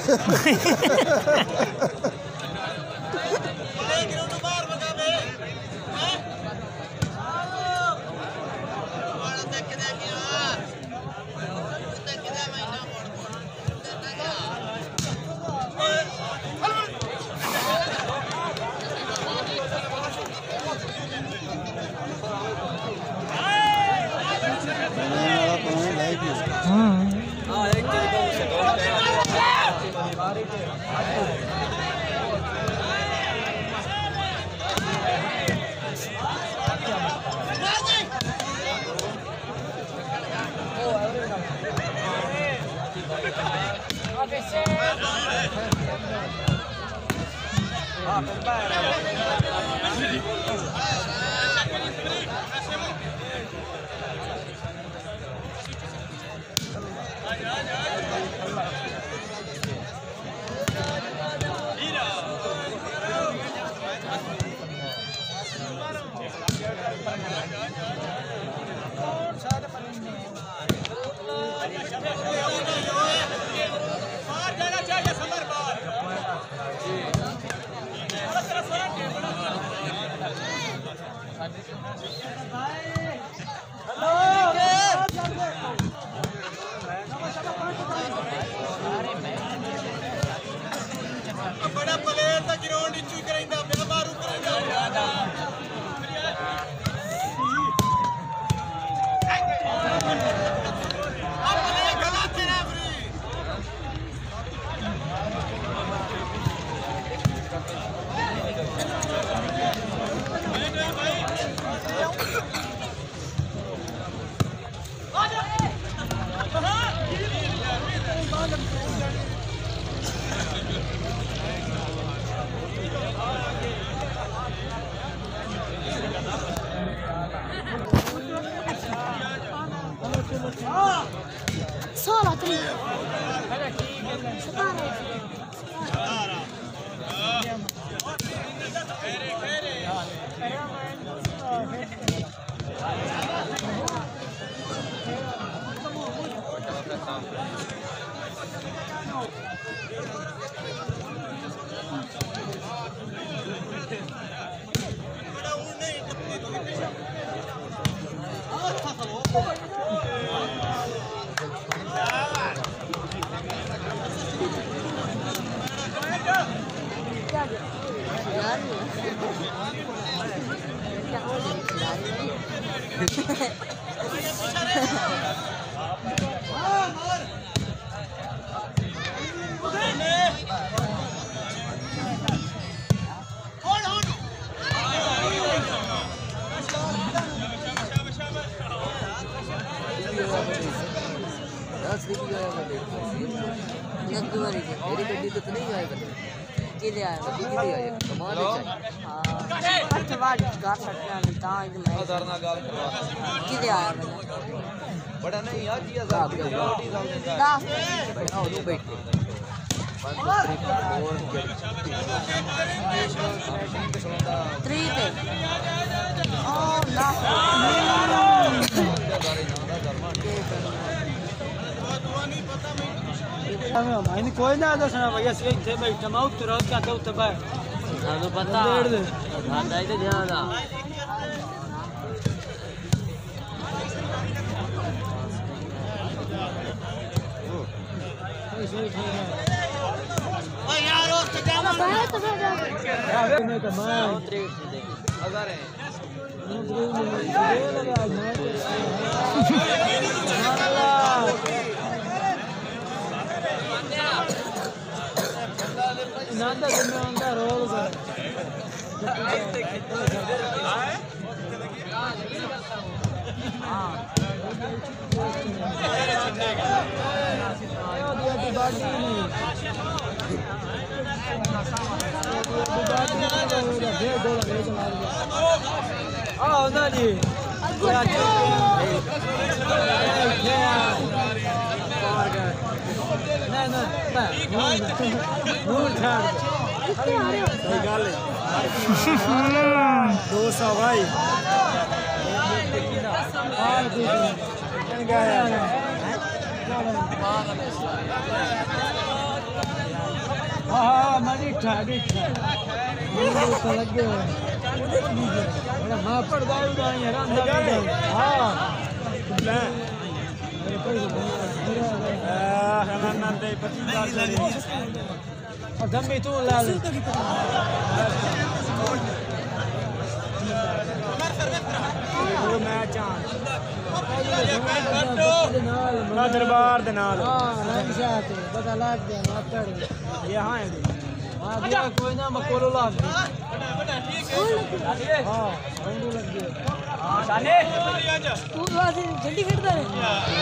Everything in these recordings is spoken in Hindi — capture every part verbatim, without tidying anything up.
बड़ा नहीं यार जी हजार मैंने कोई ना दसना भैया से थे भाई टमाउट तो रात का तो तबाह तो पता हां दाई तो ध्यान आ ओ यार उस के जाना यार नहीं तो मैं हजार है नांदा में अंदर रोल कर हां Oh, Nani! दो सौ भाई हाँ मरी ठा ठा तो लग गया बड़ा मां पर दाऊ दा यार हां दमी तू ला दरबार दे नाल पता लग गया मातड़ यहाँ है हां दिया कोई ना मकोलो ला हां रंगू लग गया हां शाने तू वासी जल्दी खेलता है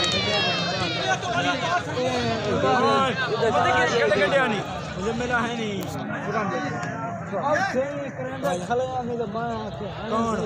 खेल गड्डिया नहीं मुझे मेरा है नहीं अब खेल करंदा खलया में तो मां आके कौन